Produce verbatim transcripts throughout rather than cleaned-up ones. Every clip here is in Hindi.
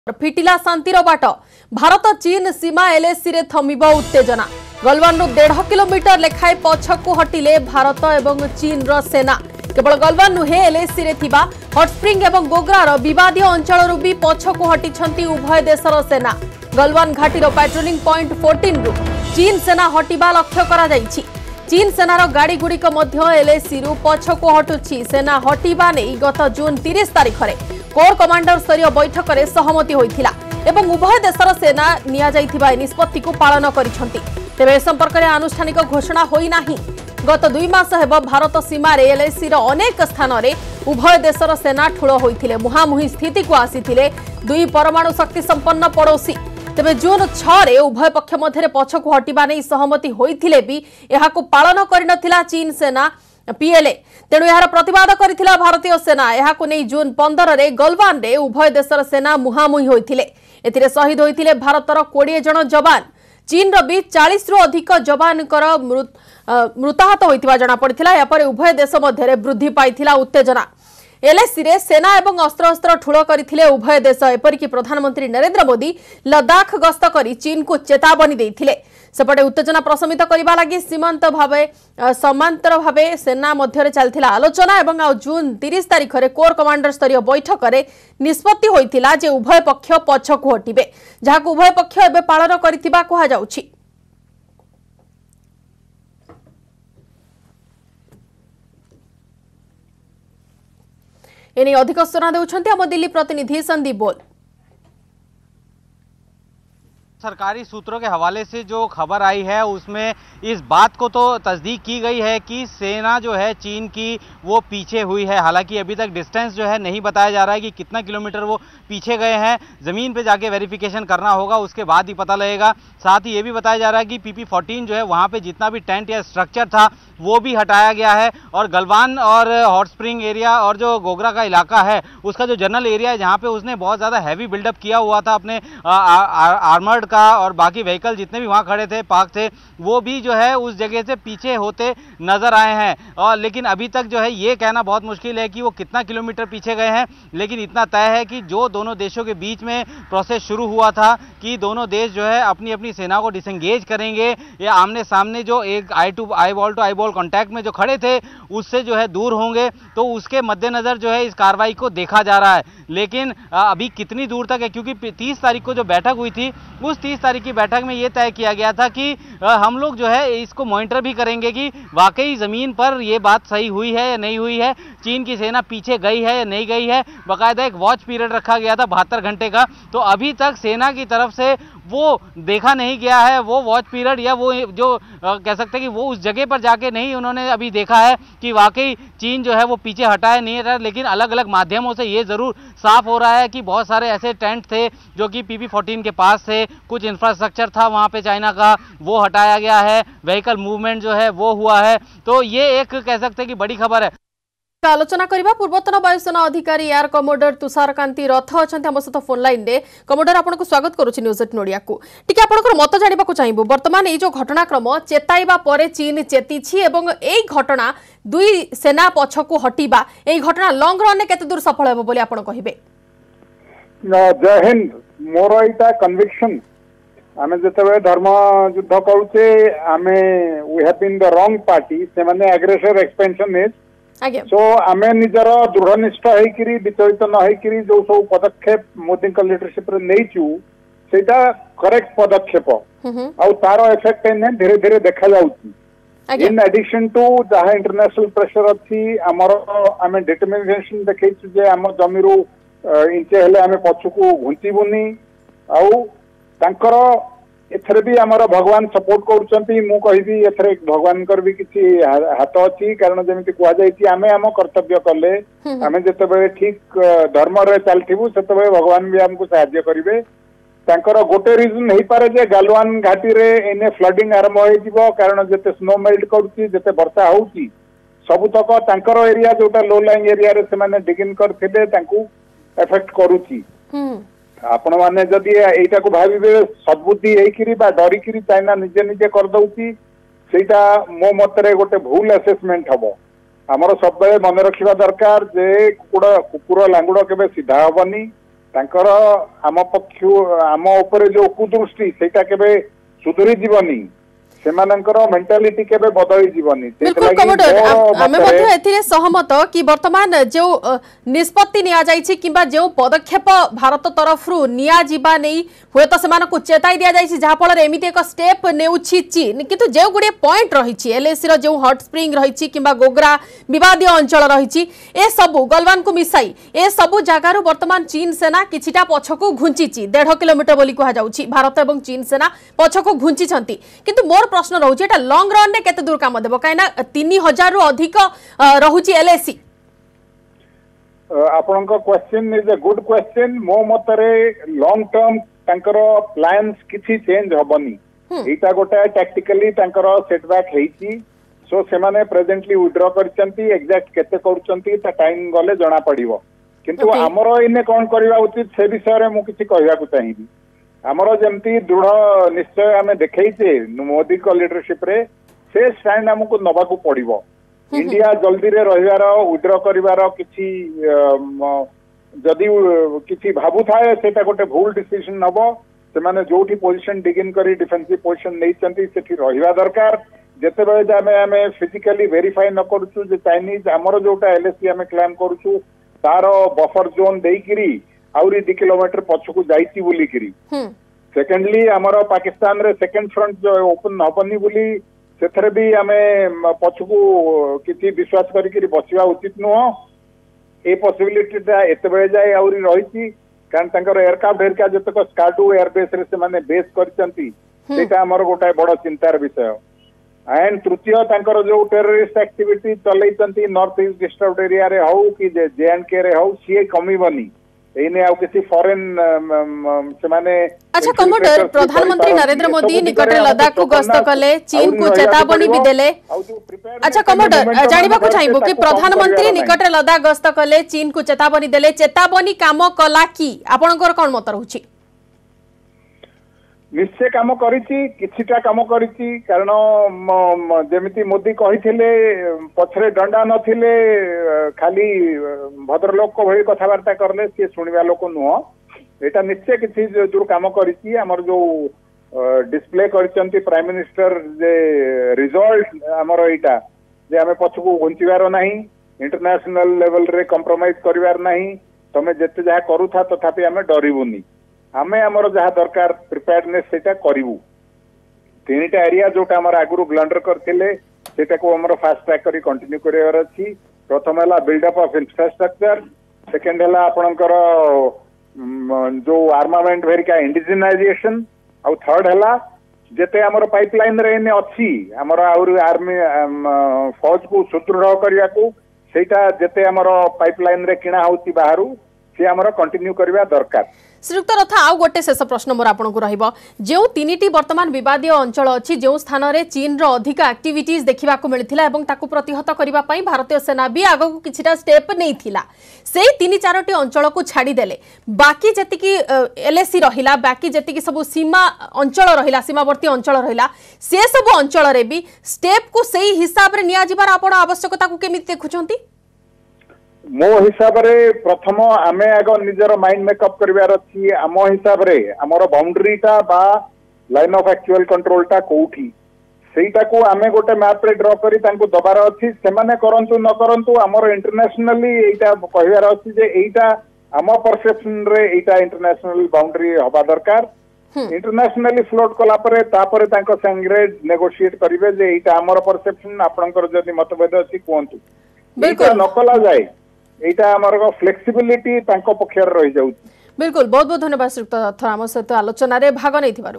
फिटिला शांतिर बाट भारत चीन सीमा एलएसी रे थमिब उत्तेजना गलवान डेढ़ किलोमीटर लेखाए पछकु हटिले भारत एवं चीन रो सेना केवल गलवान नुहे एलएसी रे थिबा हॉटस्प्रिंग एवं गोग्रार विवादीय अंचल भी पछकु हटिछंती उभय देशर सेना गलवान घाटीर पेट्रोलिंग पॉइंट चौदह रु चीन सेना हटिबा लक्ष्य करा जायछि। चीन सेनार गाड़ी गुड़िक एलएसी रु पछकु हटुछि। सेना हटिबा नै गत जून तीस तारिख रे कोर कमांडर स्तरीय बैठक में सहमति होइथिला एवं उभय देशर सेना निया जाइथिबा निष्पत्ति को पालन करिसंती। तेबे संपर्क में आनुष्ठानिक घोषणा होई नाही। गत दुई मास हेब भारत सीमा रे एलएसी रो अनेक स्थान रे उभय देशर सेना ठूल होइथिले मुहामुही स्थिति को आसीथिले दुई परमाणु शक्ति संपन्न पड़ोसी। तेबे जून छह रे उभय पक्ष मध्य पछकु हटिबा नै सहमति होइथिले भी एहाकु पालन करिनथिला चीन सेना पीएलए। तेणु यार प्रतिवाद करथिला भारतीय सेना। एहाकु नै जून पंद्रह रे गलवान रे उभय देशर सेना मुहामुही होइथिले। एथिरे शहीद होइथिले भारतर बीस जन जवान। चीन रो भी चालीस रु अधिक जवानकर मृताहत होइतिबा जणा पड़िथिला। या पर उभय देश मध्य वृद्धि पाइथिला उत्तेजना। एलएसी रे सेना एवं अस्त्र अस्त्र ठूल करथिले उभय देश। एपरिक प्रधानमंत्री नरेंद्र मोदी लद्दाख गस्त करी चीन को चेतावनी देथिले। सेपटे उत्तेजना प्रशमित करबा लागि सीमांत भावे समांतर भावे सेना मध्य चलथिला आलोचना एवं आ जून तीस तारिख रे कोर कमांडर स्तरीय बैठक रे निष्पत्ति होइथिला जे उभय पक्ष पछकु हटिबे, जहाकु उभय पक्ष एबे पालन करथिबा कहा जाउछि। एने अधिक सूचना देउछन्ति हम दिल्ली प्रतिनिधि संदीप बोल। सरकारी सूत्रों के हवाले से जो खबर आई है उसमें इस बात को तो तस्दीक की गई है कि सेना जो है चीन की वो पीछे हुई है। हालांकि अभी तक डिस्टेंस जो है नहीं बताया जा रहा है कि कितना किलोमीटर वो पीछे गए हैं। ज़मीन पे जाके वेरिफिकेशन करना होगा, उसके बाद ही पता लगेगा। साथ ही ये भी बताया जा रहा है कि पीपी चौदह जो है वहाँ पे जितना भी टेंट या स्ट्रक्चर था वो भी हटाया गया है। और गलवान और हॉट स्प्रिंग एरिया और जो गोगरा का इलाका है उसका जो जनरल एरिया है जहाँ पे उसने बहुत ज़्यादा हैवी बिल्डअप किया हुआ था अपने आर्मर्ड का और बाकी व्हीकल जितने भी वहां खड़े थे पार्क थे वो भी जो है उस जगह से पीछे होते नजर आए हैं। और लेकिन अभी तक जो है ये कहना बहुत मुश्किल है कि वो कितना किलोमीटर पीछे गए हैं। लेकिन इतना तय है कि जो दोनों देशों के बीच में प्रोसेस शुरू हुआ था कि दोनों देश जो है अपनी अपनी सेना को डिसएंगेज करेंगे या आमने सामने जो एक eye to eye ball to eye ball contact में जो खड़े थे उससे जो है दूर होंगे, तो उसके मद्देनजर जो है इस कार्रवाई को देखा जा रहा है। लेकिन अभी कितनी दूर तक है, क्योंकि तीस तारीख को जो बैठक हुई थी उस तीस तारीख की बैठक में ये तय किया गया था कि हम लोग जो है इसको मॉनिटर भी करेंगे कि वाकई जमीन पर ये बात सही हुई है या नहीं हुई है, चीन की सेना पीछे गई है या नहीं गई है। बाकायदा एक वॉच पीरियड रखा गया था बहत्तर घंटे का। तो अभी तक सेना की तरफ से वो देखा नहीं गया है, वो वॉच पीरियड या वो जो आ, कह सकते हैं कि वो उस जगह पर जाके नहीं उन्होंने अभी देखा है कि वाकई चीन जो है वो पीछे हटाया नहीं रहा। लेकिन अलग अलग माध्यमों से ये जरूर साफ हो रहा है कि बहुत सारे ऐसे टेंट थे जो कि पीपी चौदह के पास थे, कुछ इंफ्रास्ट्रक्चर था वहाँ पे चाइना का वो हटाया गया है, व्हीकल मूवमेंट जो है वो हुआ है। तो ये एक कह सकते हैं कि बड़ी खबर है। आलोचना करबा पूर्वतन वायुसेना अधिकारी एयर कमोडर तुषारकांति रथ अच्छा हम सहित फोन लाइन रे। कमोडर आपको स्वागत करुछि न्यूज एट नोडिया को। टिके आपनकर मत जानिबा को चाहिबो वर्तमान ए जो घटनाक्रम चेताइबा परे चीन चेतीछि एवं एई घटना दुई सेना पछकु हटिबा एई घटना लॉन्ग रन केते दूर सफल हेबो बोली आपन कहिबे? जय हिंद। मोर इटा कन्विक्शन आमे जतबे धर्म युद्ध करूचे आमे we have been the wrong party से माने एग्रेसर एक्सपेंशन इज सो आमे निजर दृढ़ निष्ठ होइकरी विचलित न होइकरी जो सब पदक्षेप मोदी लीडरशिप रे नैचु सेटा करेक्ट पदक्षेप आउ तारो इफेक्ट एने धीरे धीरे देखा जाउची। इन एडिशन टू जहा इंटरनेशनल प्रेशर अछि हमर आमे डिटरमिनेशन देखैछु जे हम जमीरु इंचे हेले आमे पछुकु घुंचीबुनी आउ तांकर एथरे भी आमर भगवान सपोर्ट करूचंती। मु कहिबी एथरे भगवान कर भी किछि हाथ अछि, कारण जेमिति कुआ जायछि आमे हम कर्तव्य कले आमे जतबे ठीक धर्म रे चलथिबु सेतबे भगवान भी हमको सहायता करिवे। तांकर गोटे रीजन हेई पारे जे गालवान घाटी रे एने फ्लडिंग आरंभ होई जिवो, कारण जते स्नो मेल्ट करूची जते वर्षा होउची सबुतक तांकर एरिया जोटा लो लाइंग एरिया रे से माने डिगिन करथिबे तांकू इफेक्ट करूची। आपण माने जदि एटा को भाबिबे सद्बुद्धि हेइकिरी बा डरिकिरी चाइना निजे निजे कर दउची सेटा मो मतरे गोटे भूल असेसमेंट हबो। हमर सब मन रखिबा दरकार जे कुकुड़ कुकुर लांगुड़ केबे सीधा हबनी, तांकर आम पक्ष आम उपरे जो कुदृष्टि सेटा केबे सुधरी जीवनी सेमानंकर मेंटालिटी केबे बदली जीवनी। बिल्कुल कमोडर आमे मध्ये एथिरे सहमत कि वर्तमान जो निष्पत्ति निया जाइछि किबा जो पदक्षेप भारत तरफ रु निया जीवा नै होय त सेमान को चेताई दिया जाइछि जहा फल रे एमिति एक स्टेप नेउछि चीन किंतु जे गुडे पॉइंट रहिछि एलएसी रो जो हॉट स्प्रिंग रहिछि किबा गोगरा विवादीय अंचल रहिछि ए सबु गलवान को मिसाई ए सबु जागा रु वर्तमान चीन सेना किछिटा पछकु घुंचिछि डेढ़ किलोमीटर बोली कहा जाउछि भारत एवं चीन सेना पछकु घुंचि छंती किंतु मोर प्रश्न रहुछि एटा लॉन्ग रन रे केते दूर काम देबो काइना तीन हजार रु अधिक रहुछि एलएसी। आपनका question is a good question मो मतरे लॉन्ग टर्म तांकर प्लान्स किछि चेंज हबनी एटा गोटा टैक्टिकली तांकर सेटबैक हेछि सो से माने प्रेजेंटली विथड्रॉ करचंती एग्जैक्ट केते करचंती ता टाइम गले जणा पड़िबो किंतु Okay. हमरो इने कोन करबा उचित से विषय रे मु किछि कहबा को चाहिबी हमरो जेमती दृढ़ निश्चय आमे देखैछे मोदी को लीडरशिप रे से स्टैंड हमको नबा को पड़िबो इंडिया जल्दी रे रहिवार विथड्रॉ करिवार किछि जदि किछि भाबु थाए सेटा गोटे भूल डिसीजन नबो से माने जोठी पोजीशन डिगिन करी डिफेंसिव पोजीशन नै चंती सेठी रहिवा दरकार जेते बेले जामे आमे फिजिकली वेरीफाई न करछु जे चाइनीज हमरो जोटा एलएसी आमे क्लेम करछु तारो बफर जोन देइकिरी आउरी दो किलोमीटर पछकु जाईची बोली करी सेकेंडली हमरो पाकिस्तान रे सेकंड फ्रंट जो ओपन हबनी बोली सेथरे भी हमें पछकु किछि विश्वास करी करी बचिवा उचित नुह ए पॉसिबिलिटी ता एते बेले जाय आउरी रहिची कारण तांकर एयरक्राफ्ट हेरका जतक स्काडू एयरबेस रे से माने बेस करचंती सेटा हमरो गोटा बड़ चिंतार विषय एंड तृतीय तांकर जो टेररिस्ट एक्टिविटी चलैचंती नॉर्थ ईस्ट डिस्टर्ब्ड एरिया रे हौ कि जे एंड के रे हौ सी कमीबनी एने आउ किसी फॉरेन से माने अच्छा कमोडर प्रधानमंत्री नरेंद्र मोदी निकट लद्दाख को गस्त कले चीन को चेतावनी भी देले अच्छा कमोडर जानिबा को चाहिबो कि प्रधानमंत्री निकट लद्दाख गस्त कले चीन को चेतावनी देले चेतावनी काम कला की आपनकर कोन मत रहउची निश्चय काम करिछि किछिटा काम करिछि कारण जेमिति मोदी कहिथिले पछरे डंडा नथिले खाली भद्रलोक को भई कथावार्ता करले से सुनिबा लोक नुह एटा निश्चय किछि जो काम करिछि हमर जो डिस्प्ले करिसंती प्राइम मिनिस्टर जे रिजल्ट हमर एटा जे हमें पछकु घुंचिबार नाही इंटरनेशनल लेवल रे कंप्रोमाइज करिवार नाही तमे जते जहा करू था तथापि हमें डरिबुनी आमे हमर जहा दरकार प्रिपेयर्डनेस सेटा करिवु तीनटा एरिया जोटा हमर आगुरु ब्लंडर करथिले सेटा को हमर फास्ट ट्रैक करी कंटिन्यू करिवार अछि प्रथम हला build up of infrastructure second हला आपनकर जो आर्मामेंट वेरिका इंडिजिनाइजेशन और थर्ड हला जेते हमर पाइपलाइन रे ने अछि हमर आउर आर्मी फौज को सुदृढ़ करिया को सेटा जेते हमर पाइपलाइन रे किना होती बाहरु से हमर कंटिन्यू करिवा दरकार श्रीयुक्त रथा आउ गोटे शेष प्रश्न मोर आपन को रहिबो जो तीनिटी वर्तमान विवादीय अंचल अछि जो स्थान रे चीन रो अधिक एक्टिविटीज देखिबा को मिलिथिला एवं ताकू प्रतिहत करिबा पई भारतीय सेना भी आगो को किछिटा स्टेप नैथिला सेही तीन चारोटी अंचल को छाडी देले बाकी जति की एलएसी रहिला बाकी जति की सब सीमा अंचल रहिला सीमावर्ती अंचल रहिला से सब अंचल रे भी स्टेप को सही हिसाब रे निया जिबार आपण आवश्यकता को केमिति देखुछंती मो हिसाब रे प्रथम आमे आगो निजर माइंड मेकअप करिवार अछि आम हिसाब रे हमर बाउंड्री टा बा लाइन ऑफ एक्चुअल कंट्रोल टा कोठी सेटा को आमे गोटे मैप रे ड्रॉ करी तांको दबार अछि सेमाने करंतु न करंतु हमर इंटरनेशनली एटा कहिवार अछि जे एटा आम परसेप्शन रे एटा इंटरनेशनल बाउंड्री हबा दरकार इंटरनेशनली फ्लोट कला परे तापरे तांको संग्रे नेगोशिएट करिवे जे एटा हमर परसेप्शन आपनकर जदि मतभेद अछि कोंतु बिल्कुल नकला जाय एटा हमर फ्लेक्सिबिलिटी तांको पक्षर रहि जाउ बिल्कुल बहुत बहुत धन्यवाद श्रीयुक्त रथ आम सहित आलोचना रे भाग नै थिबारु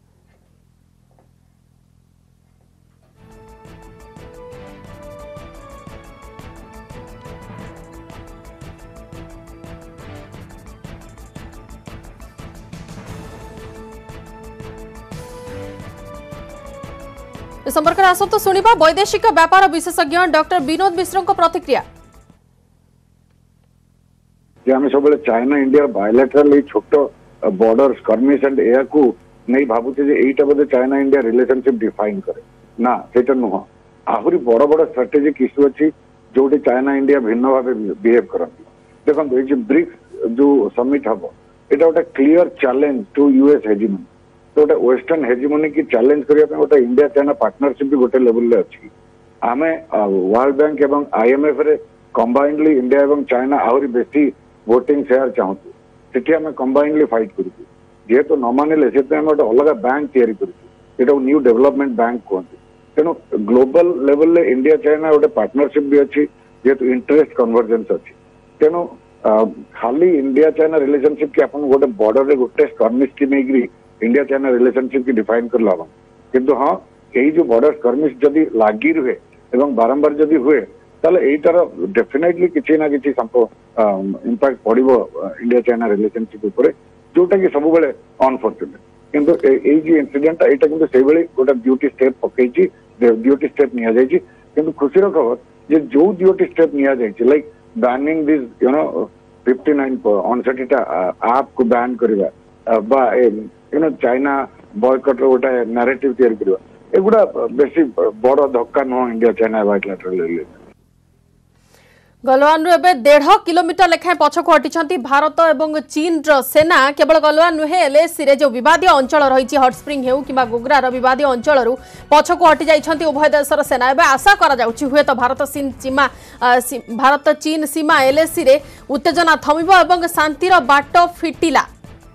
इस संपर्क में आसत शुणा वैदेशिक व्यापार विशेषज्ञ डॉक्टर विनोद मिश्र प्रतिक्रिया आम सब चाइना इंडिया बायलैटरल छोट बॉर्डर स्कर्मिश एंड एया को नहीं भावुचे जे एटा बोधे चाइना इंडिया रिलेशनशिप डिफाइन करे ना सेटा नुह आहुरी बड़ बड़ स्ट्रेटेजिक इश्यू अच्छी जो चाइना इंडिया भिन्न भाव बिहेव करती देखो ये ब्रिक्स जो समिट हम एटा गोटे clear challenge to US hegemony तो गोटे वेस्टर्न हेजिमनी की चैलेंज करने गोटे इंडिया चाइना पार्टनरशिप भी गोटे लेवल रे अछि आमे वर्ल्ड बैंक एवं आईएमएफ रे कंबाइंडली इंडिया एवं चाइना आहरी बेसी वोटिंग शेयर चाहूँ सेठी आमे कंबाइंडली फाइट करूँ जेहेतु न मानिले से गोटे अलग बैंक तैयारी करूँ न्यू डेवलपमेंट बैंक कहते तेणु ग्लोबल लेवल रे इंडिया चाइना गोटे पार्टनरशिप भी अच्छी जेहेतु इंटरेस्ट कन्वर्जेंस अच्छी तेणु खाली इंडिया चाइना रिलेशनशिप की अपन गोटे बॉर्डर रे गोटे स्कर्मिश की नहीं इंडिया चाइना रिलेशनशिप की डिफाइन कर लाभ किंतु हाँ यही जो बॉर्डर स्कर्मिश जदि लागी रुहे एवं बारंबार जदि हुए ताले एटार डेफिनेटली किसी ना किसी इंपैक्ट पड़ो इंडिया चाइना रिलेशनशिप ऊपर जोटा कि सब बेले अनफॉर्चुनेट किंतु ए जो इंसिडेंट एटा किंतु से बेले गोटे ड्यूटी स्टेप पकईची ड्यूटी स्टेप निया जायछि किंतु खुशीर खबर जे जो ड्यूटी स्टेप निया जायछि like banning this you know fifty nine अनसेटिटा ऐप को बैन करबा बा यू नो चाइना बॉयकट रो गोटे नैरेटिव तैयारी करबा एगुड़ा बेसी बड़ धक्का नुह India China bilateral relation Galwan एवं डेढ़ किलोमीटर लेखाएं पछक हटी भारत और चीन रो सेना केवल गलवान नुहे एलएसी जो विवादीय अंचल रही हट स्प्रिंग हो कि गुग्रार विवादीय अंचल पछक हटी जाइछंती उभय देशर सेना एवं आशा करा जाउछि हुए तो भारत चीन सीमा भारत चीन सीमा एलएसी रे उत्तेजना थमिबो एवं शांतिर बाट फिटिला।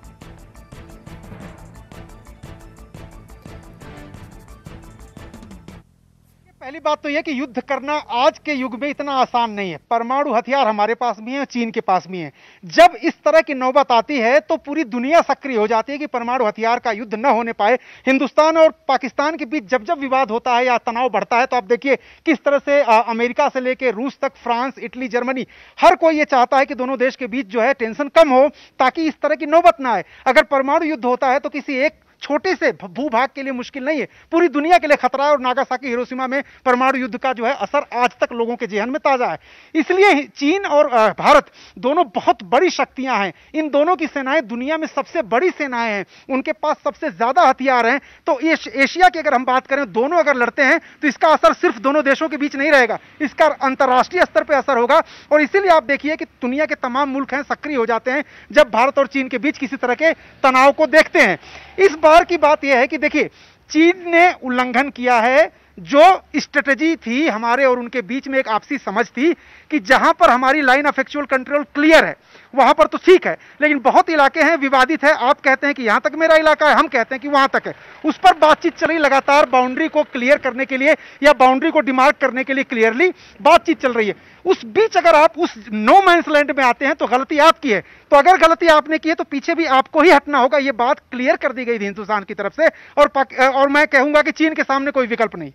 पहली बात तो यह कि युद्ध करना आज के युग में इतना आसान नहीं है। परमाणु हथियार हमारे पास भी है, चीन के पास भी है। जब इस तरह की नौबत आती है तो पूरी दुनिया सक्रिय हो जाती है कि परमाणु हथियार का युद्ध न होने पाए। हिंदुस्तान और पाकिस्तान के बीच जब जब विवाद होता है या तनाव बढ़ता है तो आप देखिए किस तरह से अमेरिका से लेकर रूस तक, फ्रांस, इटली, जर्मनी, हर कोई ये चाहता है कि दोनों देश के बीच जो है टेंशन कम हो ताकि इस तरह की नौबत ना आए। अगर परमाणु युद्ध होता है तो किसी एक छोटे से भूभाग के लिए मुश्किल नहीं है, पूरी दुनिया के लिए खतरा है। और नागासाकी, हिरोशिमा में परमाणु युद्ध का जो है असर आज तक लोगों के जेहन में ताजा है। इसलिए चीन और भारत दोनों बहुत बड़ी शक्तियां हैं। इन दोनों की सेनाएं दुनिया में सबसे बड़ी सेनाएं हैं, उनके पास सबसे ज्यादा हथियार हैं। तो एशिया की अगर हम बात करें, दोनों अगर लड़ते हैं तो इसका असर सिर्फ दोनों देशों के बीच नहीं रहेगा, इसका अंतर्राष्ट्रीय स्तर पर असर होगा। और इसीलिए आप देखिए कि दुनिया के तमाम मुल्क हैं सक्रिय हो जाते हैं जब भारत और चीन के बीच किसी तरह के तनाव को देखते हैं। इस बार की बात यह है कि देखिए, चीन ने उल्लंघन किया है जो स्ट्रेटेजी थी हमारे और उनके बीच में, एक आपसी समझ थी कि जहां पर हमारी line of actual control clear है वहां पर तो ठीक है, लेकिन बहुत इलाके हैं विवादित है। आप कहते हैं कि यहां तक मेरा इलाका है, हम कहते हैं कि वहां तक है। उस पर बातचीत चल रही लगातार, बाउंड्री को क्लियर करने के लिए या बाउंड्री को डिमार्क करने के लिए क्लियरली बातचीत चल रही है। उस बीच अगर आप उस नो मैंस लैंड में आते हैं तो गलती आपकी है। तो अगर गलती आपने की है तो पीछे भी आपको ही हटना होगा। यह बात क्लियर कर दी गई थी हिंदुस्तान की तरफ से। और और मैं कहूंगा कि चीन के सामने कोई विकल्प नहीं।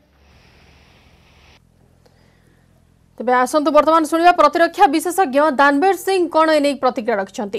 तेज आसतु बर्तमान शुणा प्रतिरक्षा विशेषज्ञ दानवीर सिंह कौन ए प्रतिक्रिया रखिंट।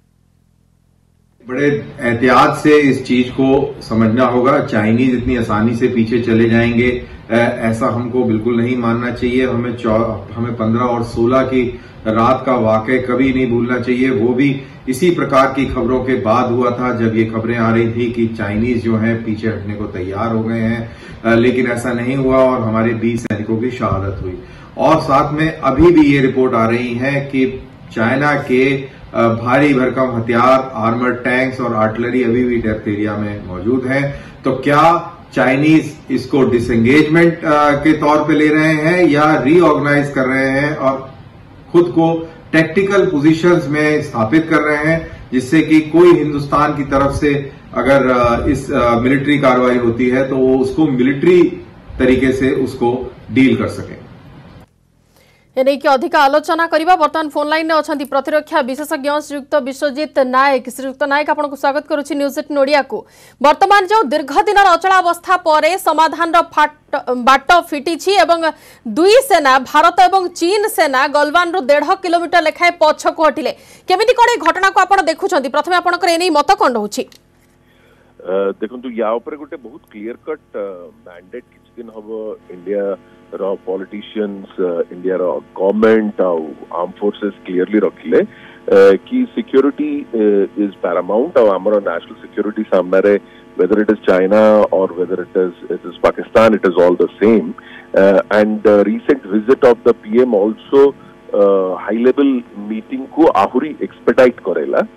बड़े एहतियात से इस चीज को समझना होगा। चाइनीज इतनी आसानी से पीछे चले जाएंगे ऐसा हमको बिल्कुल नहीं मानना चाहिए। हमें हमें पंद्रह और सोलह की रात का वाकया कभी नहीं भूलना चाहिए। वो भी इसी प्रकार की खबरों के बाद हुआ था जब ये खबरें आ रही थी कि चाइनीज जो है पीछे हटने को तैयार हो गए हैं, लेकिन ऐसा नहीं हुआ और हमारे बीस सैनिकों की शहादत हुई। और साथ में अभी भी ये रिपोर्ट आ रही है कि चाइना के भारी भरकम हथियार, आर्मर टैंक्स और आर्टिलरी अभी भी डेप्थ एरिया में मौजूद हैं। तो क्या चाइनीज इसको डिसएंगेजमेंट के तौर पे ले रहे हैं या रीऑर्गेनाइज कर रहे हैं और खुद को टैक्टिकल पोजीशंस में स्थापित कर रहे हैं, जिससे कि कोई हिंदुस्तान की तरफ से अगर इस मिलिट्री कार्रवाई होती है तो वो उसको मिलिट्री तरीके से उसको डील कर सके। एने की अधिक आलोचना करबा वर्तमान फोन लाइन में अछंती प्रतिरक्षा विशेषज्ञ श्रीयुक्त विश्वजीत नायक। श्रीयुक्त नायक आपको स्वागत करुछि न्यूज एटीन ओडिया को। वर्तमान जो दीर्घ दिन अचलावस्था पर समाधान बाट फिटी एवं दुई सेना भारत एवं चीन सेना गलवान रु डेढ़ किलोमीटर लेखाए पछक हटिले, केमिति कोन घटना को आपण देखुछंती? प्रथमे आपनकर एने मत कोन रहउछि? देखंतु या ऊपर गोटे बहुत क्लियर कट मैंडेट किछ दिन हबो इंडिया रो पॉलिटिशियंस, इंडिया रो गवर्नमेंट आर्म फोर्सेस क्लियरली रखिले कि सिक्योरिटी इज पैरामाउंट और हमरो नेशनल सिक्योरिटी सामने रे whether it is China or whether it is it is Pakistan, it is all the same. Uh, and the recent visit of the P M also uh, high level meeting को आहुरी expedite करेला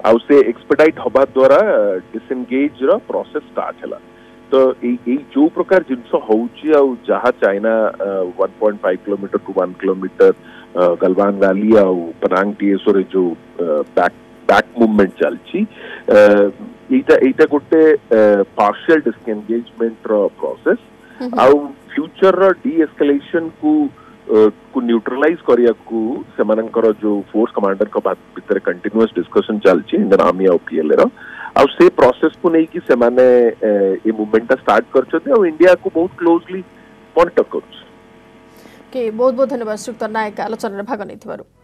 आउ से एक्सपेडाइट हवा द्वारा डिसएंगेज रो प्रोसेस स्टार्ट हला तो ए जो प्रकार जिनस होउची आ जहा China one point five kilometre to one kilometre Galwan valley आ पनांग टीएसओ रे जो बैक बैक मूवमेंट चलची एटा एटा गोटे पार्शियल डिसएंगेजमेंट रो प्रोसेस आउ फ्यूचर रो डी एस्केलेशन को को न्यूट्रलाइज करिया को सेमानकर जो फोर्स कमांडर का बात भीतर कंटीन्यूअस डिस्कशन चलची इंडियन आर्मी आ पीएलए रो आ से प्रोसेस को नहीं कि सेमाने ए मूवमेंट स्टार्ट करछते आ इंडिया को बहुत क्लोजली मॉनिटर करछ के बहुत बहुत धन्यवाद श्रीयुक्त नायक आलोचना भाग नहीं।